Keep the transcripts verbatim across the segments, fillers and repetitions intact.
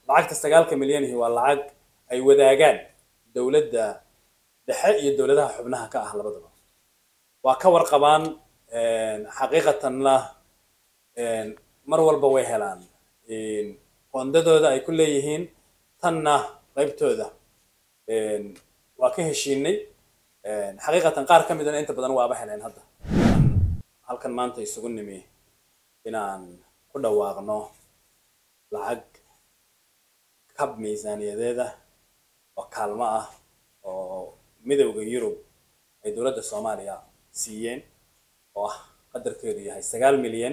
lacagta sagaalka milyan waa lacag ay wadaagaan dowladda dhexe iyo dowladaha xubnaha ka ah labadaba. waa ka warqabaan xaqiiqatanna mar walba way helaan qoondadooda ay ku leeyihiin tanna qaybtooda waa ka heshiinay. xaqiiqatan qaar ka midana inta badan waaba heleen. hadda halkan maanta isugu nimi inaan ku dhawaaqno lacag kab miisaaniyadeeda oo kaalmo ah oo midowga Yurub ay dowladda Soomaaliya siiyeen oo ah qadarkeedu yahay sagaal milyan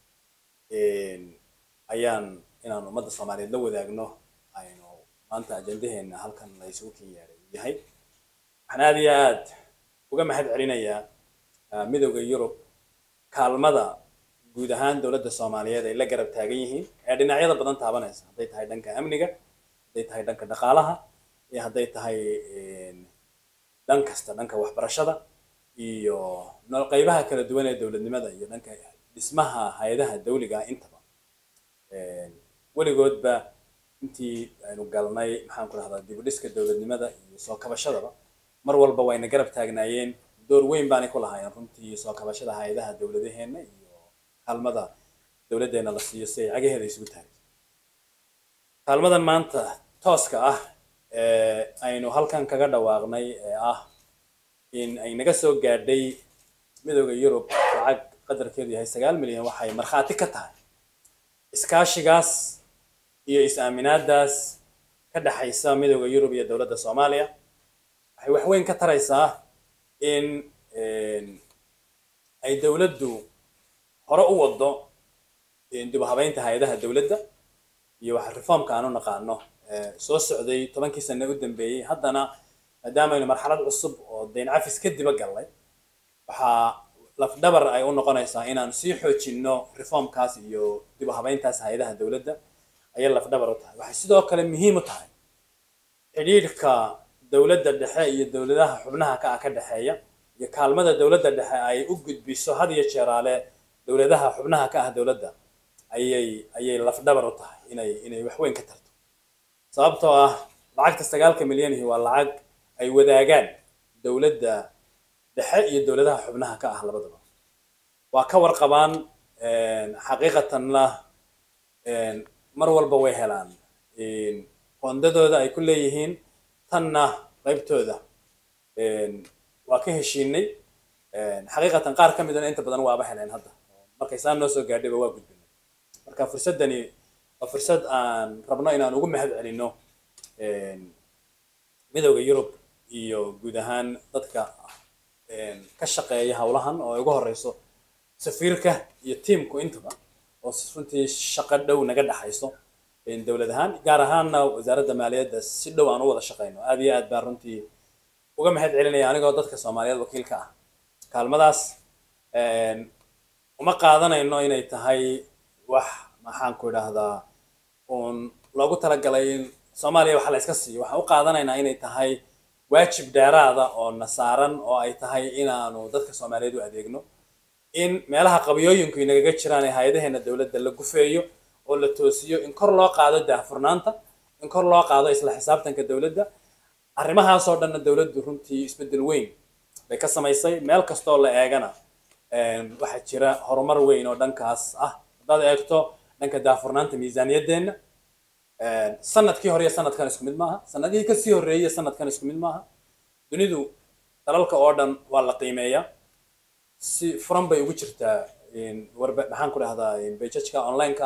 ayaan inaan ummadda Soomaaliyeed la wadaagno aynu maanta ajandaheena halkan la isugu keenyahay yahay. waxaan aad iyo aad uga mahad celinayaa midowga Yurub kaalmada guud ahaan dowladda Soomaaliyeed ay la garab taagan yihiin ee dhinacyada badan taabanaysa, hadday tahay dhanka amniga, hadday tahay dhanka dhaqaalaha, iyo hadday tahay dhan kasta, dhanka waxbarashada iyo nool qaybaha kala duwan ee dowladnimada iyo dhanka dhismaha hay'adaha dawliga intaba. weligoodba intii aynu galnay maxaan ku rahdaa dib u dhiska dowladnimada iyo soo kabashadaba mar walba wayna garab taagnaayeen. door weyn baanay ku lahaayeen runtii soo kabashada hay'adaha dowladaheena iyo kaalmada dowladdeena la siiyo si ay cagaheeda isugu taagto. kaalmadan maanta tooska ah ee aynu halkan kaga dhawaaqnay ee ah in ay naga soo gaadhay midowga Yurub lacag qadarkeedu yahay sagaal milyan waxay markhaati ka tahay iskaashigaas iyo is-aaminaadaas ka dhaxaysa midowga Yurub iyo dowladda Soomaaliya. waxay wax weyn ka taraysaa in ay dowladdu hore u wado dib u habeynta hay'adaha dowladda iyo wax reformka aanu naqaano soo socday tobankii sano u dambeeyay. haddana maadaama aynu marxalad cusub oo deyn cafis ka diba galnay, waxaa lafdhabar ay u noqonaysaa inaan sii xoojinno reformkaas iyo dib u habeyntaas hay'adaha dowladda ayay lafdhabar u tahay. waxay sidoo kale muhiim u tahay xidhiidhka dowladda dhexe iyo dowladaha xubnaha ka ah ka dhexeeya iyo kaalmada dowladda dhexe ay u gudbiso had iyo jeeraale dowladaha xubnaha ka ah dowladda ayay ayay lafdhabar u tahay inay inay wax weyn ka tarto. sababtoo ah lacagta sagaalka milyan waa lacag ay wadaagaan dowladda dhexe iyo dowladaha xubnaha ka ah labadaba. waa ka warqabaan xaqiiqatanna mar walba way helaan qoondadooda ay ku leeyihiin tanna qaybtooda waa ka heshiinay. xaqiiqatan qaar ka midana inta badan waaba heleen. hadda markay saan noo soo gaadhayba waa gudbinay. marka fursaddani waa fursad aan rabno inaan ugu mahad celinno midowga Yurub iyo guud ahaan dadka ka shaqeeya hawlahan oo ugu horeyso safiirka iyo tiimku intaba oo runtii shaqo dhow naga dhaxayso dowlad ahaan, gaar ahaanna wasaaradda maaliyadda si dhow aan u wada shaqeyno. aad iyo aad baan runtii uga mahad celinaya anigoo dadka Soomaaliyeed wakiilka ah. kaalmadaas uma qaadanayno inay tahay wax maxaan ku idhaahdaa uun loogu talagalay in Soomaaliya wax la iska siiyo. waxaan u qaadanaynaa inay tahay waajib dheeraada oo na saaran oo ay tahay inaanu dadka Soomaaliyeed u adeegno, in meelaha qabiyooyinku inagaga jiraan ee hay'adaheena dowladda la gufeeyo oo la toosiyo, in kor loo qaado daahfurnaanta, in kor loo qaado isla xisaabtanka dowladda. arrimahaas oo dhanna dowladdu runtii isbeddel weyn bay ka samaysay. meel kastoo la eegana waxaa jira horumar weyn oo dhankaas ah. haddaad eegto dhanka daahfurnaanta miisaaniyaddeena, sanadkii hore iyo sanadkan isku mid maaha, sanadihii ka sii horreeyay sanadkan isku mid maaha. dunidu dalalka oo dhan waa la qiimeeyaa, si furan bay ugu jirtaa maxaan ku dhahdaa bejajka online-ka.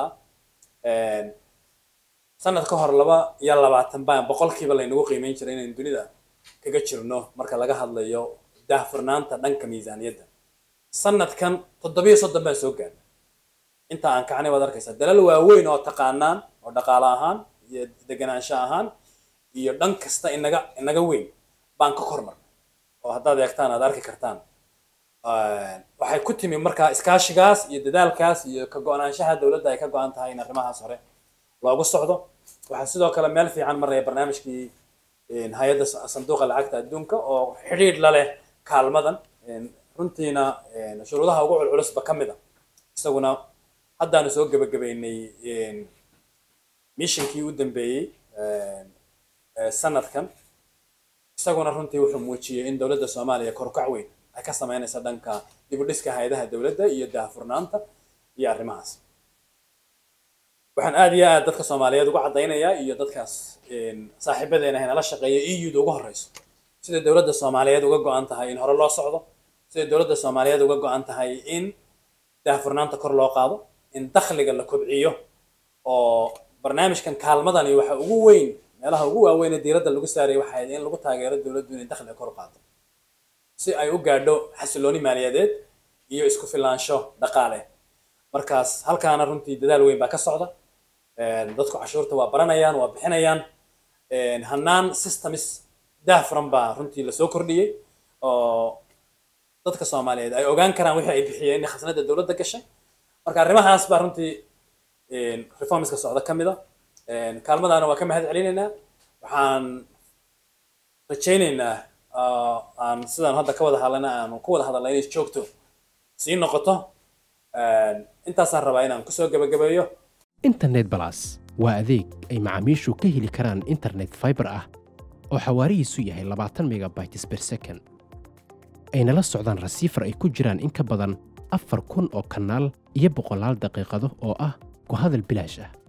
sanad ka hor laba iyo labaatan baan boqolkiiba laynagu qiimeyn jiray inaynu dunida kaga jirno marka laga hadlayo daahfurnaanta dhanka miisaaniyadda. sanadkan toddobiyo soddon baan soo gaarnay. inta aan kacnay waad arkaysaa dalal waaweyn oo taqaanaan oo dhaqaale ahaan iyo deganaansho ahaan iyo dhan kasta inaga inaga weyn baan ka kormarnay. oo haddaad eegtaan aad arki kartaan waxay ku timi markaa iskaashigaas iyo dadaalkaas iyo ka go'naanshaha dowladda ay ka go'an tahay in arrimahaas hore loogu socdo. waxaa sidoo kale meel fiican maraya barnaamijkii hay'adda sanduuqa lacagta adduunka oo xidhiidh la leh kaalmadan, runtiina shuruudaha ugu culculusba ka mid a. isaguna haddaanu soo gebagabaynay missionkii u dambeeyey sanadkan isaguna runtii wuxuu muujiyey in dowladda Soomaaliya kor u kac weyn ay ka sameynayso dhanka dib u dhiska hay'adaha dowladda iyo daahfurnaanta iyo arrimahaas waxaan aad iyo aad dadka Soomaaliyeed ugu cadaynayaa iyo dadkaas saaxiibadeena inay la shaqeeyo E U da ugu horeyso sida dowladda Soomaaliyeed uga go'an tahay in hore loo socdo sida dowladda Soomaaliyeed uga go'an tahay in daahfurnaanta kor loo qaado in dakhliga la kobciyo oo barnaamijkan kaalmadani waxa ugu weyn meelaha ugu waaweyn ee diiradda lagu saaray waxa ay in lagu taageero dowladdu in dakhliga kor u qaado si ay u gaadho xasilooni maaliyadeed iyo isku filaansho dhaqaale markaas halkaana runtii dadaal weyn baa ka socda dadku cashuurta waa baranayaan waa bixinayaan hanaan systems daahfuran baa runtii la soo kordhiyey oo dadka Soomaaliyeed ay ogaan karaan wixii ay bixiyeen in khasnada dowladda gashay marka arrimahaas baa runtii reformska socda kamida kaalmadana waa ka mahad celinaynaa waxaan rajaynaynaa aan sidaan hadda ka wada hadalnaa aan ku wada hadalnaa inay joogto sii noqoto intaasaan rabaa inaan ku soo gabagabeeyo internet plus waa adeeg ay macaamiishu ka heli karaan internet fiber ah oo xawaarihiisu yahay labaatan megabytes per second ayna la socdaan rasiifar ay ku jiraan in ka badan afar kun oo kanaal iyo boqolaal daqiiqado oo ah ku hadal bilaash ah